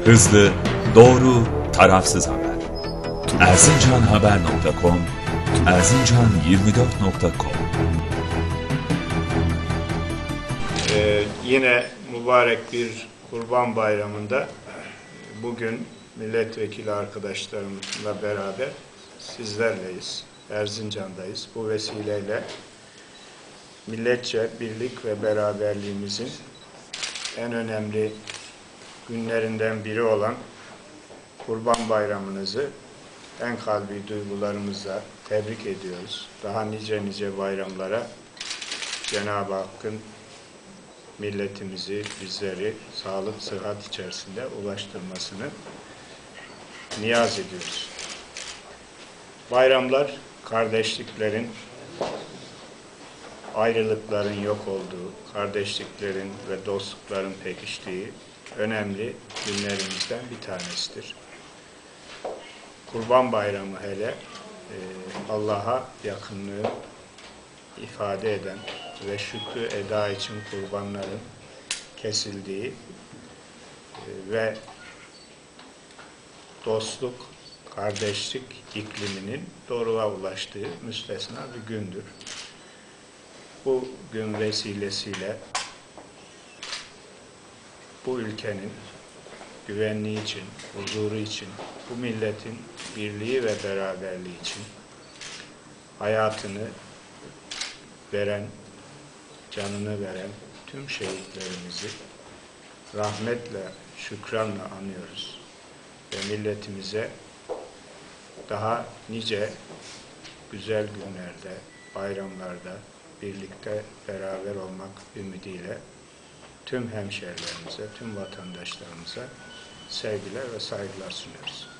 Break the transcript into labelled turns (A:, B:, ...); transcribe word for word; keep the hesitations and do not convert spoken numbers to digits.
A: Hızlı, doğru, tarafsız haber. erzincan haber nokta com, erzincan yirmi dört nokta com.
B: Ee, yine mübarek bir Kurban Bayramı'nda bugün milletvekili arkadaşlarımla beraber sizlerleyiz, Erzincan'dayız. Bu vesileyle milletçe birlik ve beraberliğimizin en önemli günlerinden biri olan Kurban Bayramınızı en kalbi duygularımızla tebrik ediyoruz. Daha nice nice bayramlara Cenab-ı Hakk'ın milletimizi, bizleri sağlık, sıhhat içerisinde ulaştırmasını niyaz ediyoruz. Bayramlar, kardeşliklerin, ayrılıkların yok olduğu, kardeşliklerin ve dostlukların pekiştiği önemli günlerimizden bir tanesidir. Kurban Bayramı hele Allah'a yakınlığı ifade eden ve şükrü eda için kurbanların kesildiği ve dostluk, kardeşlik ikliminin doruğa ulaştığı müstesna bir gündür. Bu gün vesilesiyle bu ülkenin güvenliği için, huzuru için, bu milletin birliği ve beraberliği için hayatını veren, canını veren tüm şehitlerimizi rahmetle, şükranla anıyoruz. Ve milletimize daha nice güzel günlerde, bayramlarda birlikte beraber olmak ümidiyle tüm hemşehrilerimize, tüm vatandaşlarımıza sevgiler ve saygılar sunuyoruz.